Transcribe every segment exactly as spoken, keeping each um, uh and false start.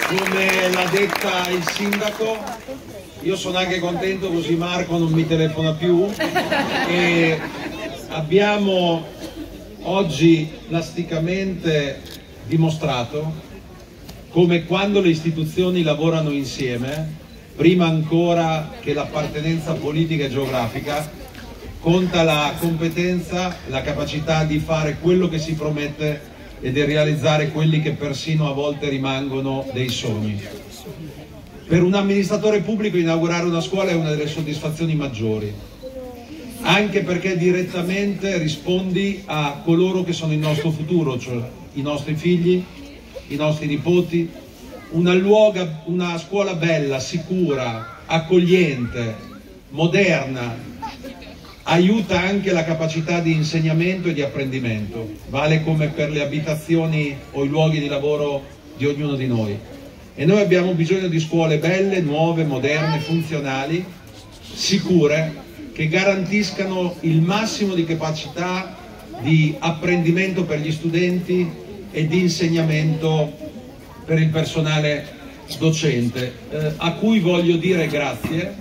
come l'ha detta il sindaco, io sono anche contento così Marco non mi telefona più. E abbiamo oggi plasticamente dimostrato come quando le istituzioni lavorano insieme, prima ancora che l'appartenenza politica e geografica, conta la competenza, la capacità di fare quello che si promette e di realizzare quelli che persino a volte rimangono dei sogni. Per un amministratore pubblico inaugurare una scuola è una delle soddisfazioni maggiori, anche perché direttamente rispondi a coloro che sono il nostro futuro, cioè i nostri figli, i nostri nipoti. Una, luoga, una scuola bella, sicura, accogliente, moderna, aiuta anche la capacità di insegnamento e di apprendimento, vale come per le abitazioni o i luoghi di lavoro di ognuno di noi. E noi abbiamo bisogno di scuole belle, nuove, moderne, funzionali, sicure, che garantiscano il massimo di capacità di apprendimento per gli studenti e di insegnamento per il personale docente, eh, a cui voglio dire grazie.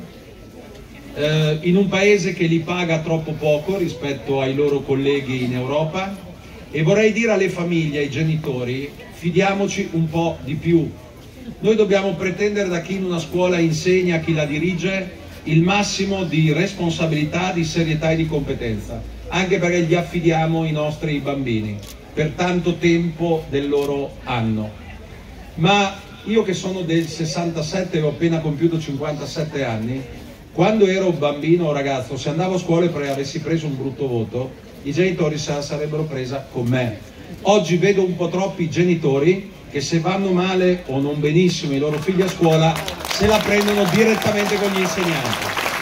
Eh, in un paese che li paga troppo poco rispetto ai loro colleghi in Europa, e vorrei dire alle famiglie, ai genitori, fidiamoci un po' di più. Noi dobbiamo pretendere da chi in una scuola insegna, chi la dirige, il massimo di responsabilità, di serietà e di competenza, anche perché gli affidiamo i nostri bambini per tanto tempo del loro anno. Ma io che sono del sessantasette e ho appena compiuto cinquantasette anni, quando ero bambino o ragazzo, se andavo a scuola e avessi preso un brutto voto, i genitori se la sarebbero presa con me. Oggi vedo un po' troppi genitori che se vanno male o non benissimo i loro figli a scuola, se la prendono direttamente con gli insegnanti.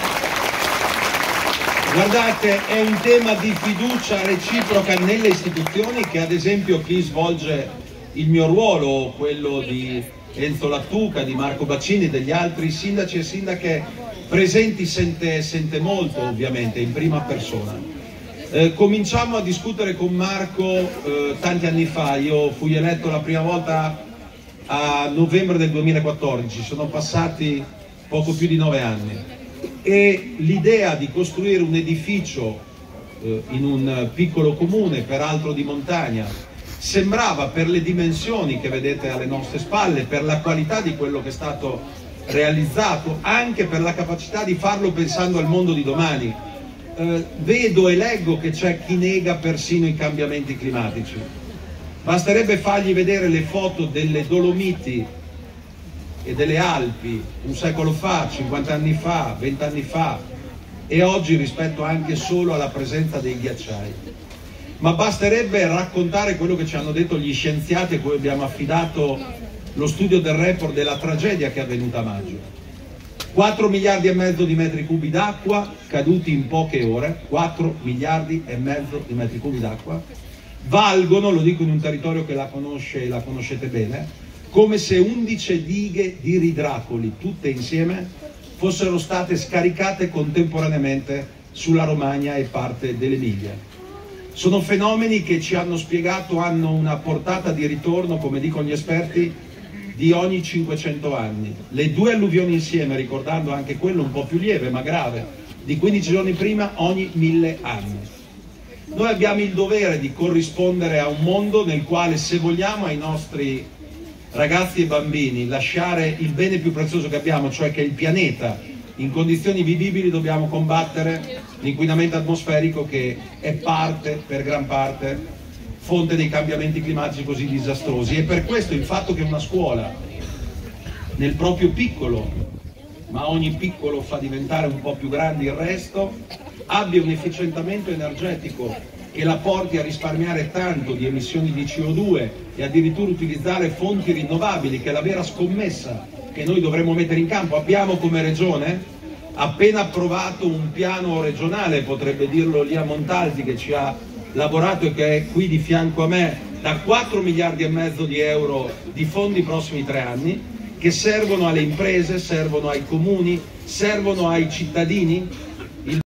Guardate, è un tema di fiducia reciproca nelle istituzioni che ad esempio chi svolge il mio ruolo, quello di Enzo Lattuca, di Marco Baccini, degli altri sindaci e sindache presenti sente, sente molto, ovviamente, in prima persona. Eh, cominciamo a discutere con Marco eh, tanti anni fa. Io fui eletto la prima volta a novembre del duemilaquattordici, sono passati poco più di nove anni, e l'idea di costruire un edificio eh, in un piccolo comune, peraltro di montagna, sembrava, per le dimensioni che vedete alle nostre spalle, per la qualità di quello che è stato realizzato, anche per la capacità di farlo pensando al mondo di domani. Eh, vedo e leggo che c'è chi nega persino i cambiamenti climatici. Basterebbe fargli vedere le foto delle Dolomiti e delle Alpi un secolo fa, cinquanta anni fa, venti anni fa, e oggi rispetto anche solo alla presenza dei ghiacciai. Ma basterebbe raccontare quello che ci hanno detto gli scienziati a cui abbiamo affidato lo studio del report della tragedia che è avvenuta a maggio. quattro miliardi e mezzo di metri cubi d'acqua caduti in poche ore, quattro miliardi e mezzo di metri cubi d'acqua, valgono, lo dico in un territorio che la conosce e la conoscete bene, come se undici dighe di Ridracoli, tutte insieme, fossero state scaricate contemporaneamente sulla Romagna e parte dell'Emilia. Sono fenomeni che ci hanno spiegato hanno una portata di ritorno, come dicono gli esperti, di ogni cinquecento anni. Le due alluvioni insieme, ricordando anche quello un po' più lieve ma grave, di quindici giorni prima, ogni mille anni. Noi abbiamo il dovere di corrispondere a un mondo nel quale, se vogliamo ai nostri ragazzi e bambini lasciare il bene più prezioso che abbiamo, cioè che è il pianeta, in condizioni vivibili, dobbiamo combattere l'inquinamento atmosferico, che è parte, per gran parte, fonte dei cambiamenti climatici così disastrosi. E per questo il fatto che una scuola, nel proprio piccolo, ma ogni piccolo fa diventare un po' più grande il resto, abbia un efficientamento energetico che la porti a risparmiare tanto di emissioni di C O due e addirittura utilizzare fonti rinnovabili, che è la vera scommessa che noi dovremmo mettere in campo. Abbiamo come regione appena approvato un piano regionale, potrebbe dirlo Lia Montaldi che ci ha lavorato e che è qui di fianco a me, da quattro miliardi e mezzo di euro di fondi i prossimi tre anni, che servono alle imprese, servono ai comuni, servono ai cittadini.